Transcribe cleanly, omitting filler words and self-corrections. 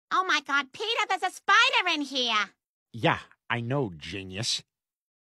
Oh my God, Peter, there's a spider in here. Yeah, I know, genius.